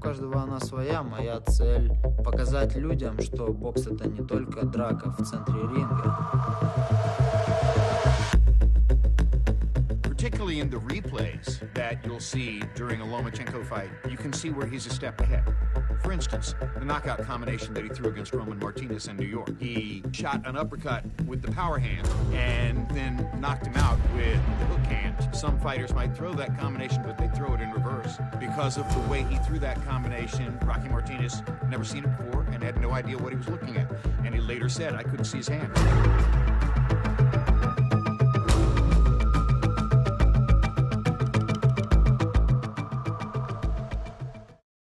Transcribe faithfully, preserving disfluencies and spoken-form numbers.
каждого она своя. Моя цель — показать людям, что бокс — это не только драка в центре ринга. Particularly in the replays that you'll see during a Lomachenko fight, you can see where he's a step ahead. For instance, the knockout combination that he threw against Roman Martinez in New York. He shot an uppercut with the power hand and then knocked him out with the hook hand. Some fighters might throw that combination, but they throw it in reverse. Because of the way he threw that combination, Rocky Martinez never seen it before and had no idea what he was looking at. And he later said, I couldn't see his hand.